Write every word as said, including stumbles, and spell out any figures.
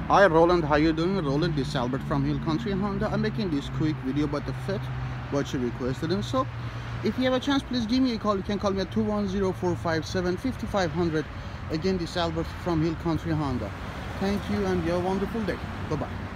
Hi Roland, how you doing? Roland, this is Albert from Hill Country Honda. I'm making this quick video about the Fit, what you requested. And so, if you have a chance, please give me a call. You can call me at two one zero, four five seven, five five zero zero. Again, this is Albert from Hill Country Honda. Thank you and you have a wonderful day. Bye-bye.